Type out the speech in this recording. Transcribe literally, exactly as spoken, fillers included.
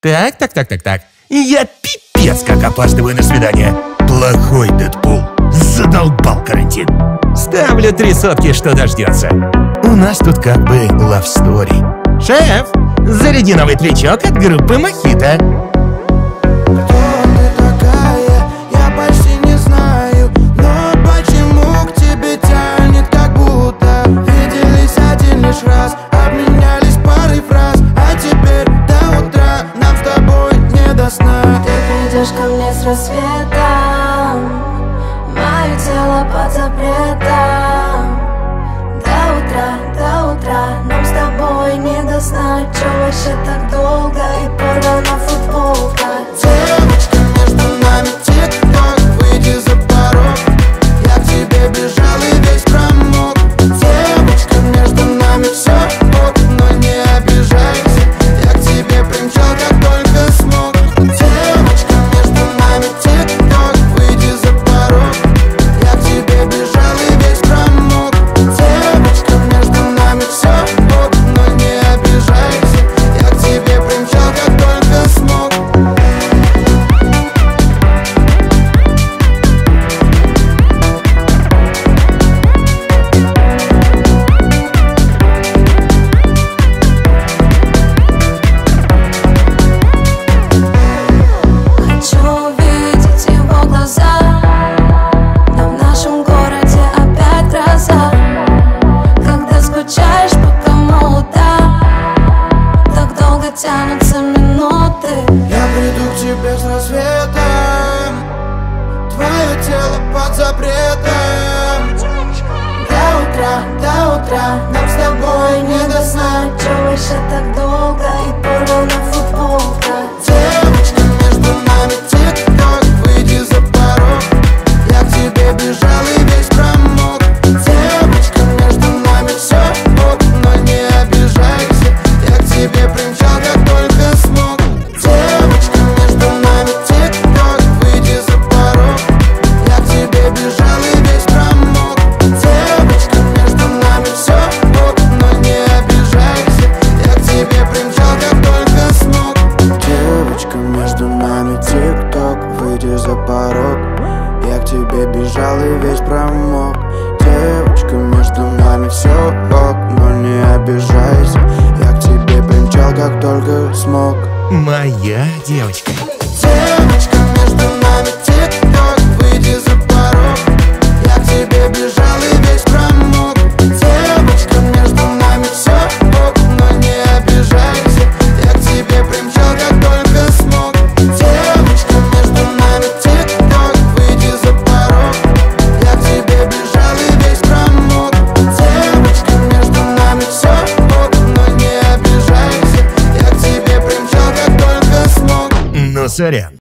Так, так, так, так, так. Я пипец как опаздываю на свидание. Плохой Дэдпул. Задолбал карантин. Ставлю три сотки, что дождется. У нас тут как бы love story. Шеф, заряди новый твичок от группы Мохито. Ко мне с рассветом, мое тело под запретом. До утра, до утра нам с тобой не до сна. Чё вообще так долго и порвана футболка? Девочка, между нами тик-ток, выйди за порог. Я к тебе бежал и весь промок. Девочка, между нами все ок, но не обижайся. Я к тебе примчал, как только смог. Девочка, между нами тик-ток, выйди за порог. Я к тебе бежал и весь промок. Девочка, между нами все ок, но не обижайся. Я к тебе примчал, как только смог. Тянутся минуты. Я приду к тебе с рассветом. Твое тело под запретом. До утра, до утра нам с тобой не до сна. Чё вообще так долго и порвана футболка? Девочка, между нами тик-ток, выйди за порог. Я к тебе бежал и весь промок. Девочка, между нами все ок, но не обижайся. Я к тебе примчал, как только смог. Девочка, между нами тик-ток, выйди за порог. Я к тебе бежал и весь промок. Девочка, между нами все ок, но не обижайся. Я к тебе примчал, как только смог. Девочка, между нами тик-ток, выйди за порог. Я к тебе бежал и весь промок. Девочка, между нами все ок, но не обижайся. Я к тебе примчал, как только смог. Моя девочка. Девочка, между нами тик-ток, выйди за порог. Я к тебе бежал и весь промок. Девочка, между нами все ок, но не обижайся. Я к тебе примчал, как только смог. Девочка, между нами тик-ток, выйди за порог. Я к тебе бежал и весь промок. Девочка, между нами все ок, но не обижайся. Я к тебе примчал, как только смог. Ну, сорян.